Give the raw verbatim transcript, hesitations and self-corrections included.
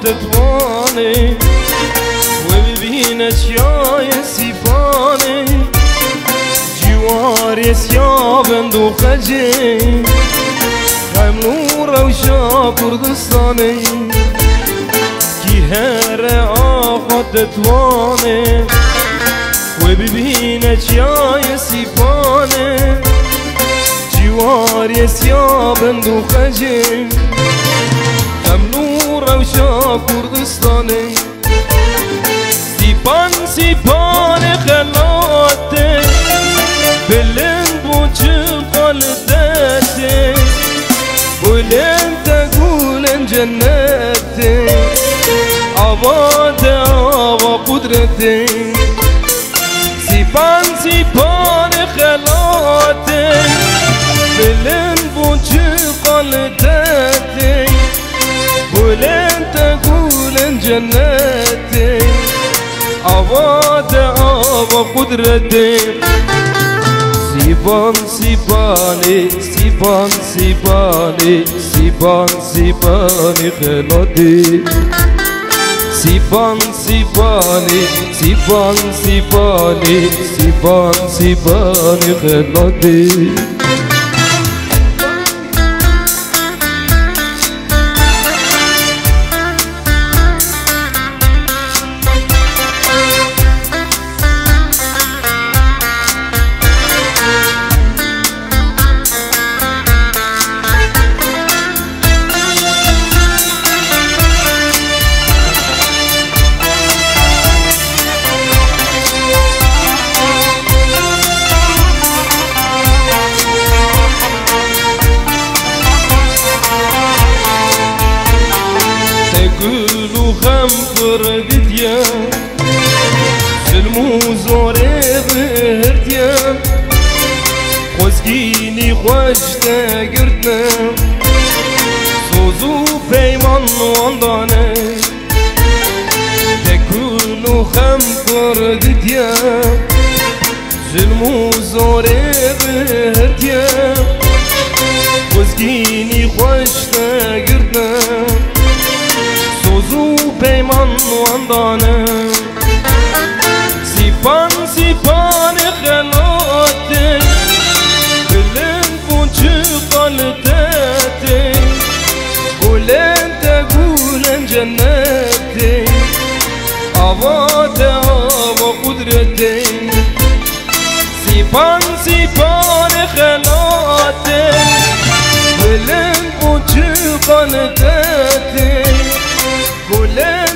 دتوانه و ببینه چیای سیپانه جواری سیابند و خجه خیم نور و شا کردستانه کی هر آقا دتوانه و ببینه چیای سیپانه جواری سیابند و خجه خیم نور و شا کردستانه سیپان سیپان خلاته بلند بوچه قلدته بلند تقولن جنته آباد آبا قدرته سیپان سیپان خلاته بلند بوچه قلدته بلند تقولن جنته آباد آبا قدرته سیبان سیبانی سیبان سیبانی سیبان سیبانی خلاده سیبان سیبانی سیبان سیبانی سیبان سیبانی خلاده گلو غم کردیا ظلم و زوره بردیا خوزگینی خوش نگردنم سوز و پیمان واندانه گلو غم کردیا ظلم و زوره بردیا خوزگینی خوش نگردنم سوزو پیمان واندانه سیپان سیپان خلاته بلند بوچه قلدته بلند تقولن جنته آباد آبا قدرته سیپان سیپان خلاته بلند بوچه قلدته گله